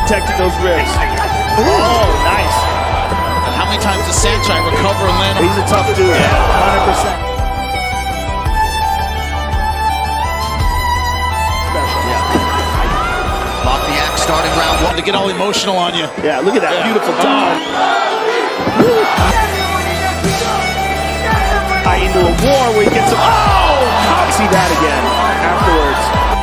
protected those ribs. Oh, nice. How many times does Sanchai recover and land? He's a tough dude. Yeah, 100%. Special. Yeah. Bochniak starting round one to get all emotional on you. Yeah, look at that beautiful time. Into a war where he gets him. Oh! See that again afterwards.